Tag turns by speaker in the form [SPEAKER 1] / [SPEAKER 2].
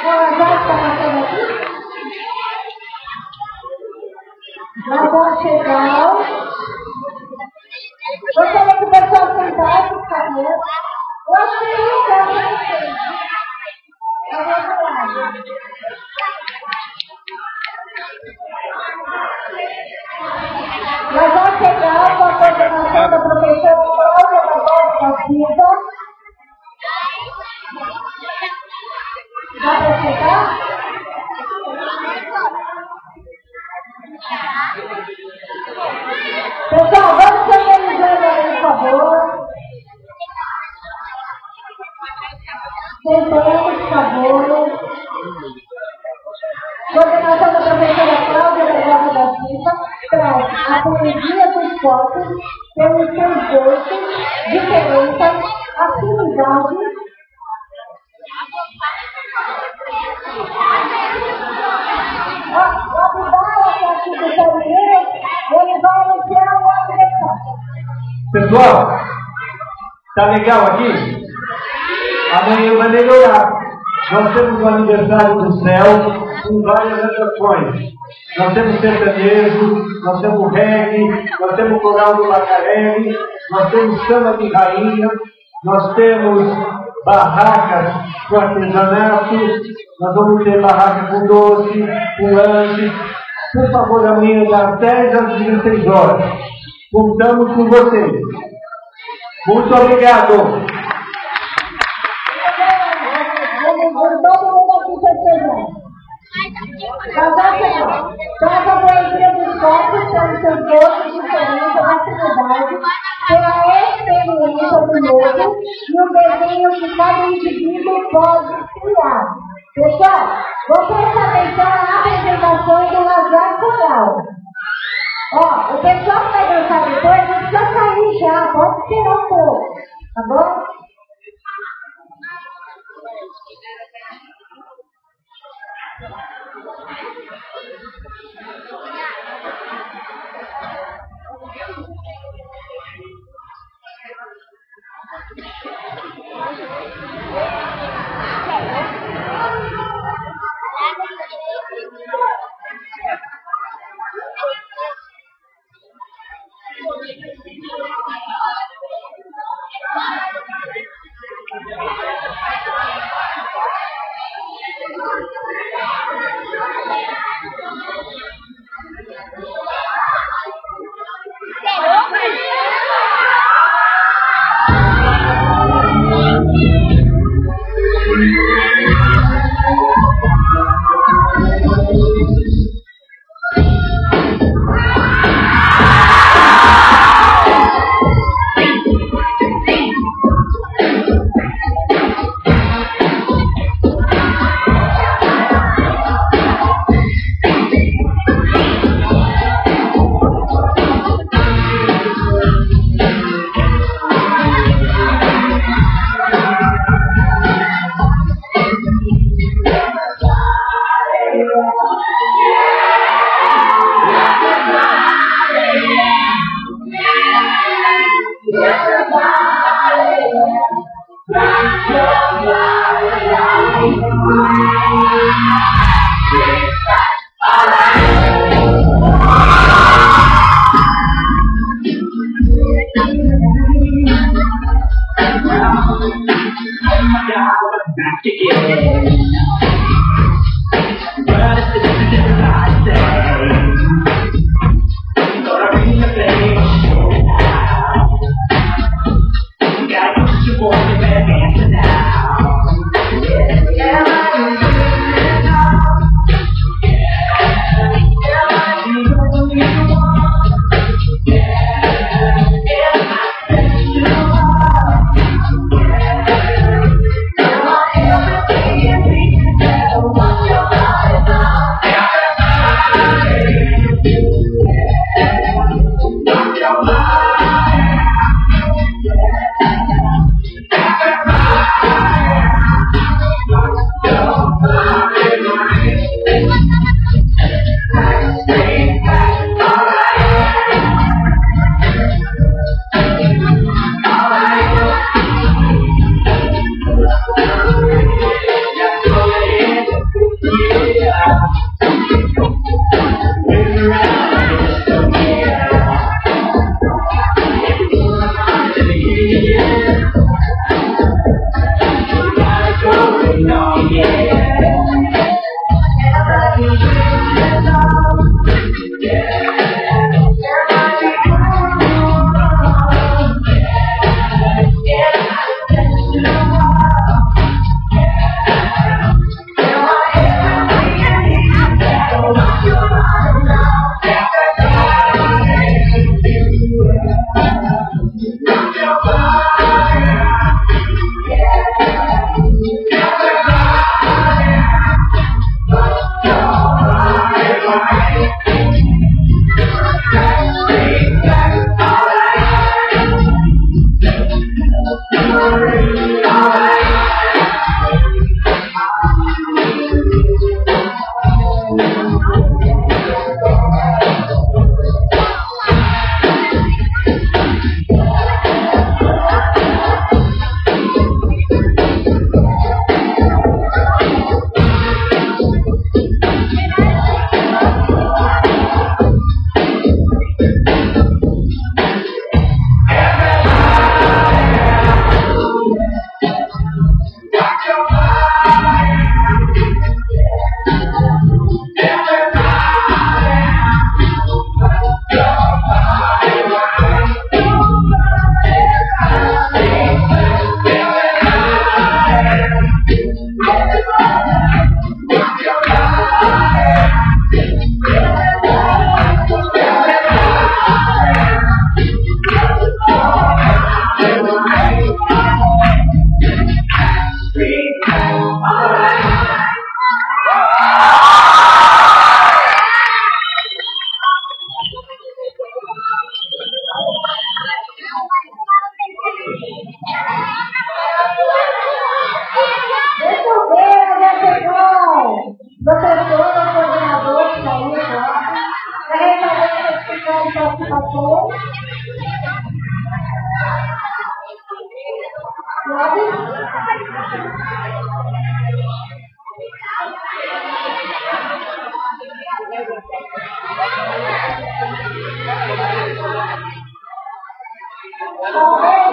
[SPEAKER 1] Ela já está passando aqui? Nós vamos chegar. Gostaria que o pessoal sentasse, por favor. Eu acho que não dá para vocês. Nós vamos chegar com a coordenação da professora Cláudia da Silva. Dá para chegar? Pessoal, vamos se organizando aí, por favor. Sentamos, por favor. Coordenação da professora Cláudia da Silva traz a poesia dos corpos pelos seus gostos, diferenças, afinidades. O Abdala, que é aqui do Caminho, ele vai anunciar o aniversário.
[SPEAKER 2] Pessoal, tá legal aqui? Amanhã vai melhorar. Nós temos o aniversário do céu com várias atrações. Nós temos sertanejo, nós temos reggae, nós temos coral do Macarene, nós temos samba de rainha, nós temos barracas com artesanato, nós vamos ter barraca com doce, com lanche. Por favor, amanhã das 10 às 16 horas. Contamos com vocês. Muito obrigado.
[SPEAKER 1] Todo mundo aqui festejando. Traz a poesia dos corpos pelos seus gostos, diferenças, afinidades, pela experiência do novo e o desenho que cada indivíduo pode criar. Pessoal, vou prestar atenção na apresentação do Lazar Coral. Ó, o pessoal que vai dançar depois não precisa sair já, pode esperar um pouco, tá bom? mais participações? Pode?